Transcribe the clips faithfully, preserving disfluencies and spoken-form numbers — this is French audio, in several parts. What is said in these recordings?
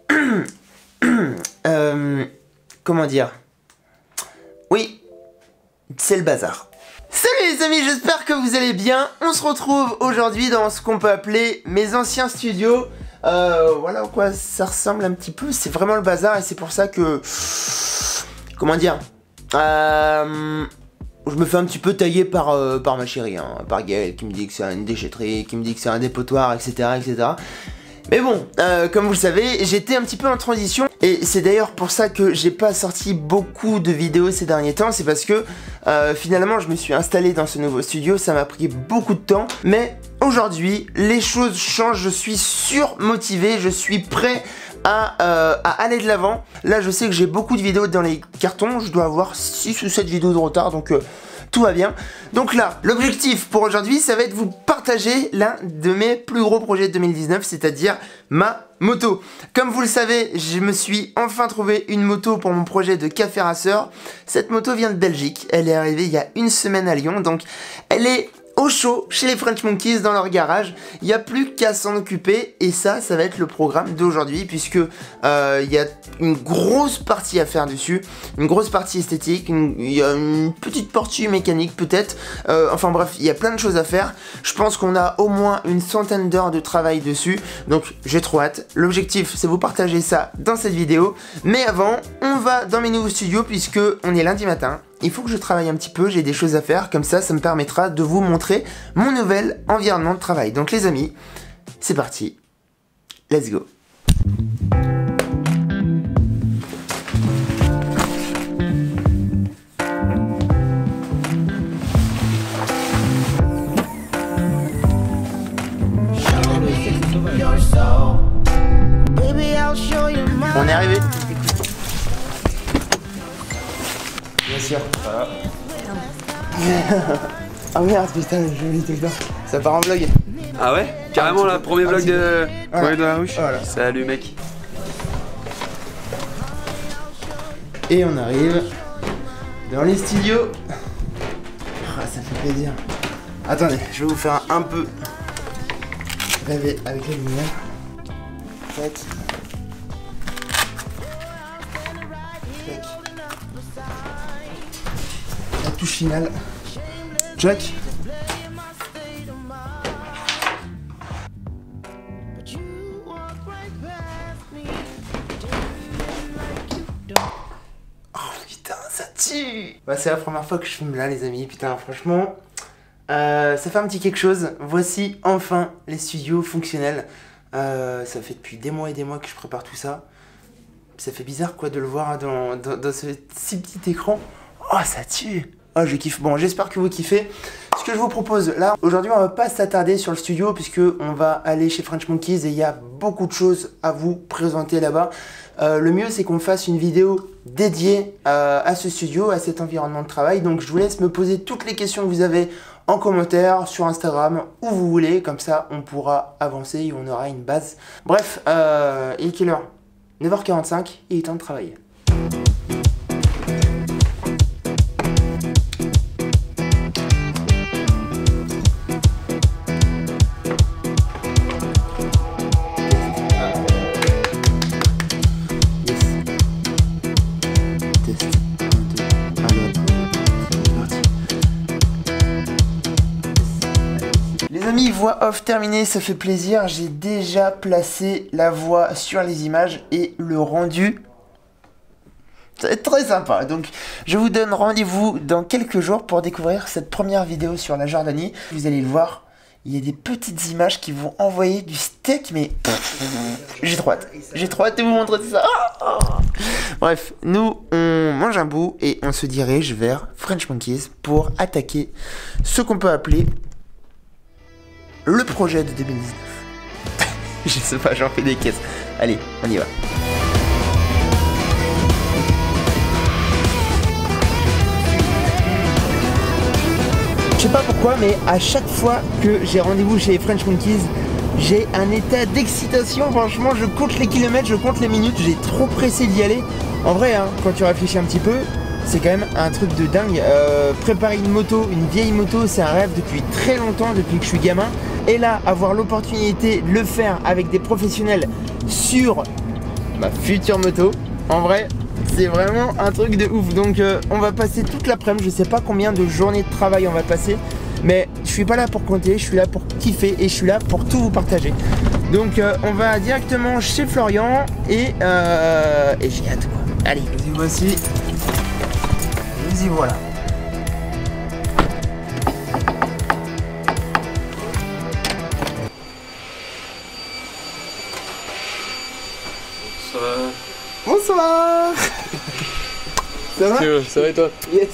euh, comment dire? Oui, c'est le bazar. Salut les amis, j'espère que vous allez bien. On se retrouve aujourd'hui dans ce qu'on peut appeler mes anciens studios. Euh, voilà à quoi ça ressemble un petit peu. C'est vraiment le bazar et c'est pour ça que... Comment dire euh, je me fais un petit peu tailler par, euh, par ma chérie, hein, par Gaëlle, qui me dit que c'est une déchetterie, qui me dit que c'est un dépotoir, et cetera et cetera. Mais bon, euh, comme vous le savez, j'étais un petit peu en transition. Et c'est d'ailleurs pour ça que j'ai pas sorti beaucoup de vidéos ces derniers temps. C'est parce que euh, finalement je me suis installé dans ce nouveau studio. Ça m'a pris beaucoup de temps. Mais aujourd'hui, les choses changent. Je suis surmotivé. Je suis prêt à, euh, à aller de l'avant. Là je sais que j'ai beaucoup de vidéos dans les cartons. Je dois avoir six ou sept vidéos de retard. Donc... Euh, tout va bien. Donc là, l'objectif pour aujourd'hui, ça va être de vous partager l'un de mes plus gros projets de deux mille dix-neuf, c'est-à-dire ma moto. Comme vous le savez, je me suis enfin trouvé une moto pour mon projet de café rasseur. Cette moto vient de Belgique. Elle est arrivée il y a une semaine à Lyon. Donc, elle est au chaud chez les French Monkeys dans leur garage. Il n'y a plus qu'à s'en occuper et ça, ça va être le programme d'aujourd'hui puisque euh, il y a une grosse partie à faire dessus, une grosse partie esthétique, une, il y a une petite partie mécanique peut-être, euh, enfin bref, il y a plein de choses à faire. Je pense qu'on a au moins une centaine d'heures de travail dessus, donc j'ai trop hâte. L'objectif, c'est vous partager ça dans cette vidéo, mais avant, on va dans mes nouveaux studios puisque on est lundi matin. Il faut que je travaille un petit peu, j'ai des choses à faire, comme ça, ça me permettra de vous montrer mon nouvel environnement de travail. Donc les amis, c'est parti, let's go. On est arrivé. Bien sûr. Voilà. Ah merde, putain, je lis tout le temps. Ça part en vlog. Ah ouais? Carrément là, premier vlog de... Voilà. Ouais, de la ruche. Voilà. Salut mec. Et on arrive dans les studios. Ah, ça fait plaisir. Attendez, je vais vous faire un peu rêver avec la lumière. Tac. La touche finale. Jack. Oh putain, ça tue. Bah, c'est la première fois que je filme là les amis, putain franchement. Euh, ça fait un petit quelque chose. Voici enfin les studios fonctionnels. Euh, ça fait depuis des mois et des mois que je prépare tout ça. Ça fait bizarre quoi de le voir dans, dans, dans ce si petit écran. Oh ça tue. Oh je kiffe. Bon j'espère que vous kiffez. Ce que je vous propose là, aujourd'hui on va pas s'attarder sur le studio puisque on va aller chez French Monkeys et il y a beaucoup de choses à vous présenter là-bas. Euh, le mieux c'est qu'on fasse une vidéo dédiée euh, à ce studio, à cet environnement de travail. Donc je vous laisse me poser toutes les questions que vous avez en commentaire, sur Instagram, où vous voulez. Comme ça on pourra avancer et on aura une base. Bref, euh, il est quelle heure? neuf heures quarante-cinq, il est temps de travailler. Les amis, voix off terminée, ça fait plaisir. J'ai déjà placé la voix sur les images et le rendu, ça va être très sympa. Donc, je vous donne rendez-vous dans quelques jours pour découvrir cette première vidéo sur la Jordanie. Vous allez le voir, il y a des petites images qui vont envoyer du steak, mais j'ai trop hâte. J'ai trop hâte de vous montrer ça. Bref, nous, on mange un bout et on se dirige vers French Monkeys pour attaquer ce qu'on peut appeler le projet de deux mille dix-neuf. Je sais pas, j'en fais des caisses. Allez, on y va. Je sais pas pourquoi, mais à chaque fois que j'ai rendez-vous chez les French Monkeys, j'ai un état d'excitation. Franchement, je compte les kilomètres, je compte les minutes. J'ai trop pressé d'y aller. En vrai, hein, quand tu réfléchis un petit peu, c'est quand même un truc de dingue. Euh, préparer une moto, une vieille moto, c'est un rêve depuis très longtemps, depuis que je suis gamin. Et là, avoir l'opportunité de le faire avec des professionnels sur ma future moto. En vrai, c'est vraiment un truc de ouf. Donc euh, on va passer toute l'après-midi, je sais pas combien de journées de travail on va passer, mais je suis pas là pour compter, je suis là pour kiffer et je suis là pour tout vous partager. Donc euh, on va directement chez Florian et, euh, et j'ai hâte quoi. Allez, nous y voici. Nous y voilà. Ça va. Bonsoir. Ça va? Ça va et toi? Yes.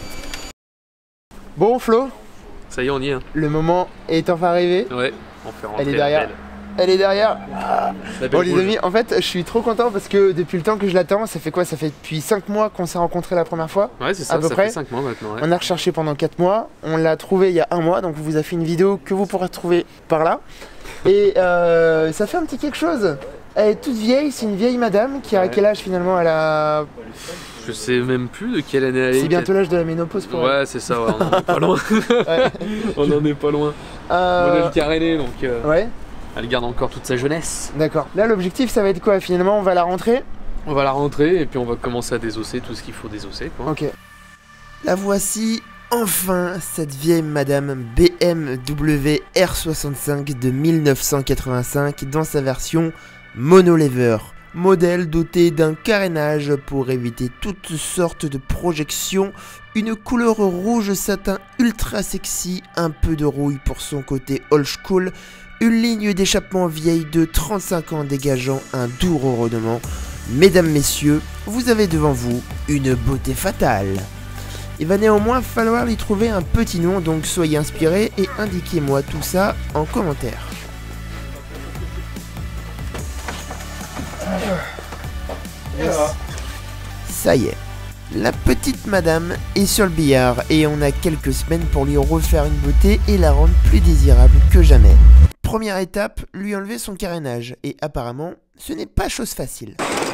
Bon Flo, ça y est, on y est. Hein. le moment est enfin arrivé. Ouais, on fait rentrer. Elle est derrière. La belle. Elle est derrière. La Bon belle les rouge. amis, en fait je suis trop content parce que depuis le temps que je l'attends, ça fait quoi? Ça fait depuis cinq mois qu'on s'est rencontrés la première fois. Ouais, c'est ça, à peu ça près. fait cinq mois maintenant. Ouais. On a recherché pendant quatre mois, on l'a trouvé il y a un mois, donc on vous a fait une vidéo que vous pourrez trouver par là. Et euh, ça fait un petit quelque chose. Elle est toute vieille, c'est une vieille madame qui a Ouais. quel âge finalement? Elle a... Je sais même plus de quelle année elle est. C'est bientôt l'âge de la ménopause pour elle. Ouais, c'est ça, ouais, on en est pas loin. Ouais. On en est pas loin. Euh, Modèle caréné, donc euh, Ouais, elle garde encore toute sa jeunesse. d'accord. Là l'objectif ça va être quoi finalement? On va la rentrer. On va la rentrer et puis on va commencer à désosser tout ce qu'il faut désosser. Quoi. Ok. La voici enfin, cette vieille madame B M W R soixante-cinq de mille neuf cent quatre-vingt-cinq dans sa version monolever. Modèle doté d'un carénage pour éviter toutes sortes de projections, une couleur rouge satin ultra sexy, un peu de rouille pour son côté old school, une ligne d'échappement vieille de trente-cinq ans dégageant un doux ronronnement. Mesdames, messieurs, vous avez devant vous une beauté fatale. Il va néanmoins falloir lui trouver un petit nom, donc soyez inspirés et indiquez-moi tout ça en commentaire. Yes. Ça y est, la petite madame est sur le billard et on a quelques semaines pour lui refaire une beauté et la rendre plus désirable que jamais. Première étape, lui enlever son carénage et apparemment, ce n'est pas chose facile.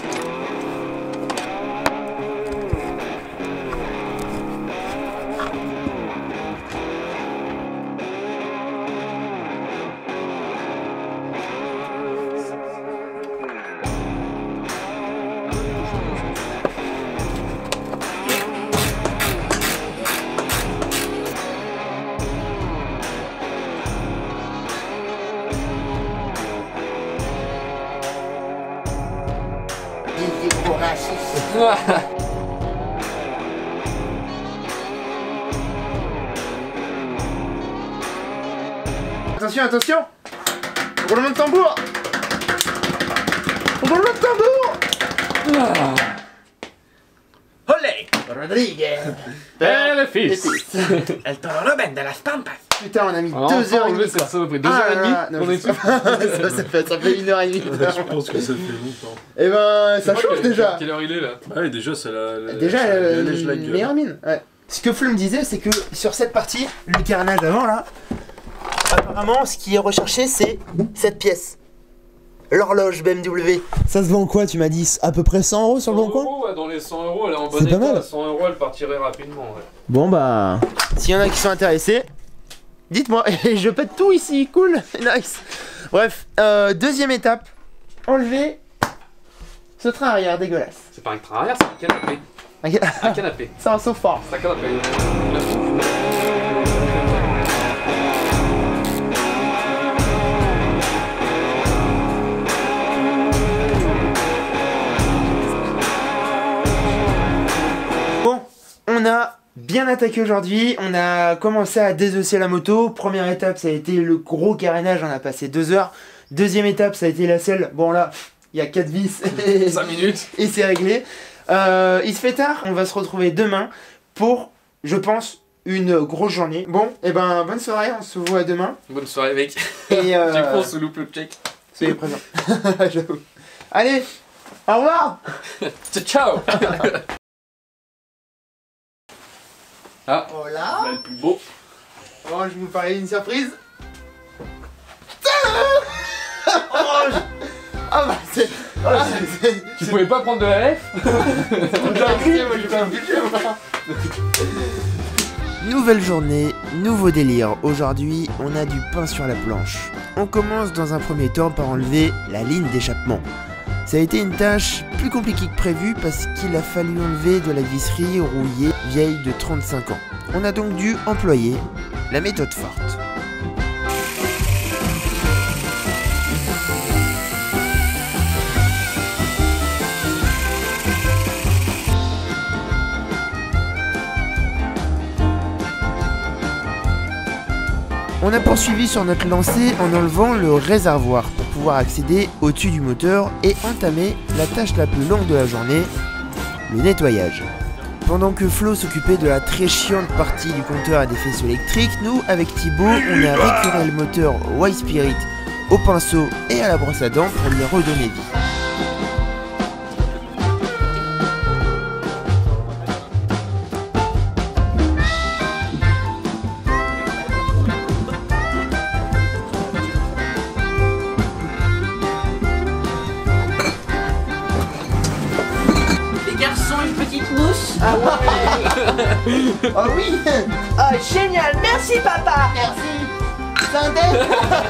Attention, attention! Roulement de tambour! Roulement de tambour! ¡Ole! Rodriguez! Eh, fils. El Toro Robin de las Pampas. Putain, on a mis Alors, deux enfin, heures et enlever demie. cette quoi. saloperie. Deux Ah heures et là demie, là, non, on je est sais pas. ça, ça, fait, ça fait une heure et demie. Je pense que ça fait longtemps. Et ben, ça Je sais pas chauffe quelle- déjà. Quelle heure il est là? Ah oui, déjà, c'est la, la. Déjà, la, euh, la, la, la gueule. meilleure mine. Ouais. Ce que Flo me disait, c'est que sur cette partie, le carénage avant là, apparemment, ce qui est recherché, c'est cette pièce. L'horloge B M W. Ça se vend quoi, tu m'as dit? À peu près cent euros sur le bon coin? euros, ouais, dans les cent euros, elle est en bon C'est pas état. mal. cent euros, elle partirait rapidement. Ouais. Bon bah... S'il y en a qui sont intéressés, dites-moi. Et je pète tout ici, cool, nice. Bref, euh, deuxième étape, enlever ce train arrière dégueulasse. C'est pas un train arrière, c'est un canapé. Un canapé. C'est un sofa. C'est un canapé. Bon, on a bien attaqué aujourd'hui, on a commencé à désosser la moto. Première étape, ça a été le gros carénage, on a passé deux heures. Deuxième étape, ça a été la selle. Bon là, il y a quatre vis et, cinq minutes. et c'est réglé. Euh, il se fait tard, on va se retrouver demain pour, je pense, une grosse journée. Bon, et ben bonne soirée, on se voit demain. Bonne soirée, mec. Et euh... J'ai qu'on se loupe le check. soyez présents. J'avoue. Allez, au revoir. Ciao. Ah, Oh là. là, le plus beau. Oh, je vais vous parler d'une surprise. Oh, je... Ah bah c'est... Ah, c'est... Tu pouvais pas prendre de la F? Nouvelle journée, nouveau délire. Aujourd'hui, on a du pain sur la planche. On commence dans un premier temps par enlever la ligne d'échappement. Ça a été une tâche plus compliquée que prévu parce qu'il a fallu enlever de la visserie rouillée vieille de trente-cinq ans. On a donc dû employer la méthode forte. On a poursuivi sur notre lancée en enlevant le réservoir pour pouvoir accéder au-dessus du moteur et entamer la tâche la plus longue de la journée, le nettoyage. Pendant que Flo s'occupait de la très chiante partie du compteur à des faisceaux électriques, nous, avec Thibaut, on a récuré le moteur Y-Spirit au pinceau et à la brosse à dents pour lui redonner vie. Ah ouais. Oh oui. Ah génial, merci papa. Merci Synthèse.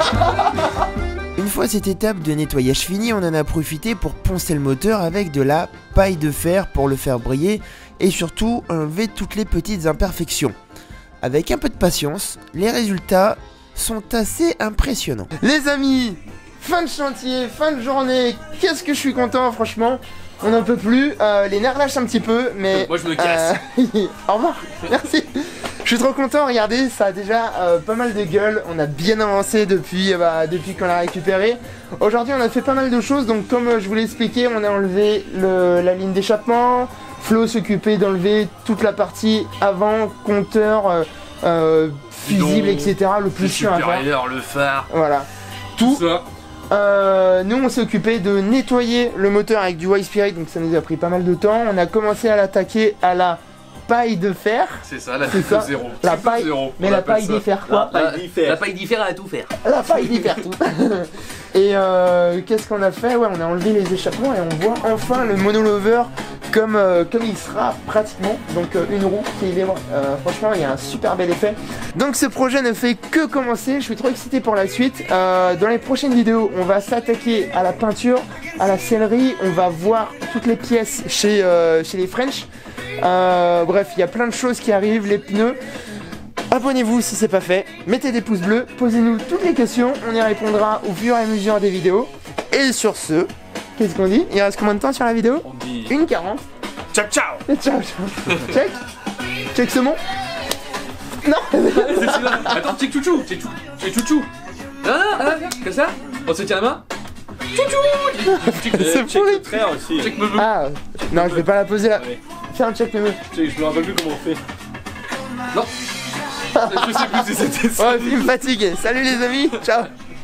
Une fois cette étape de nettoyage finie, on en a profité pour poncer le moteur avec de la paille de fer pour le faire briller et surtout enlever toutes les petites imperfections. Avec un peu de patience, les résultats sont assez impressionnants. Les amis, fin de chantier, fin de journée, qu'est-ce que je suis content franchement. On n'en peut plus, euh, les nerfs lâchent un petit peu, mais... Moi je me casse. Euh... Au revoir, merci. Je suis trop content, regardez, ça a déjà euh, pas mal de gueule. On a bien avancé depuis, euh, bah, depuis qu'on l'a récupéré. Aujourd'hui on a fait pas mal de choses, donc comme euh, je vous l'ai expliqué, on a enlevé le, la ligne d'échappement. Flo s'occupait d'enlever toute la partie avant, compteur, euh, euh, fusible, et cetera. Le plus chiant à faire. Le phare. Voilà. Tout, Tout ça. Euh, nous on s'est occupé de nettoyer le moteur avec du Y-Spirit, donc ça nous a pris pas mal de temps. On a commencé à l'attaquer à la paille de fer. C'est ça, la C'est ça. zéro. La paille, zéro, mais on la appelle paille ça. diffère quoi? La paille diffère. La paille diffère à tout faire. La paille diffère tout. Et euh, qu'est-ce qu'on a fait? Ouais, on a enlevé les échappements et on voit enfin le monolover comme, euh, comme il sera pratiquement. Donc euh, une roue qui est libre. Euh, franchement, il y a un super bel effet. Donc ce projet ne fait que commencer. Je suis trop excité pour la suite. Euh, dans les prochaines vidéos, on va s'attaquer à la peinture, à la sellerie. On va voir toutes les pièces chez, euh, chez les French. Euh, bref, il y a plein de choses qui arrivent, les pneus. Abonnez-vous si c'est pas fait, mettez des pouces bleus, posez-nous toutes les questions, on y répondra au fur et à mesure des vidéos. Et sur ce, qu'est-ce qu'on dit? Il reste combien de temps sur la vidéo? On dit. une quarante. Ciao ciao. Ciao, ciao. Check. Check ce mot. Non. C'est celui-là. Attends, check chouchou. Check chouchou. Check chouchou. Non, non, ah, viens, comme ça. On se tient la main. C'est pourri. Frère aussi. Check me Ah, non, je vais pas la poser là. Ouais. Fais un check pneu. Je me rappelle plus comment on fait. Non. Je sais plus si c'était ça. Oh, il me fatigue. Salut les amis. Ciao.